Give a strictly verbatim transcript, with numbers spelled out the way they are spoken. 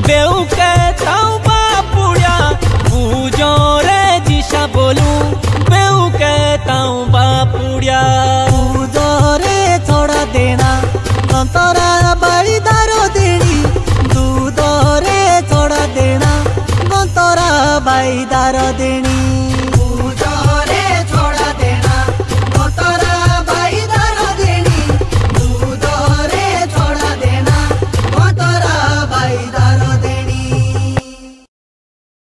बेउ कहताऊं बापुड़िया पूजो रे जिशा बोलूं बेउ कहताऊं बापुड़िया पूजो रे छोड़ा देना नंतरा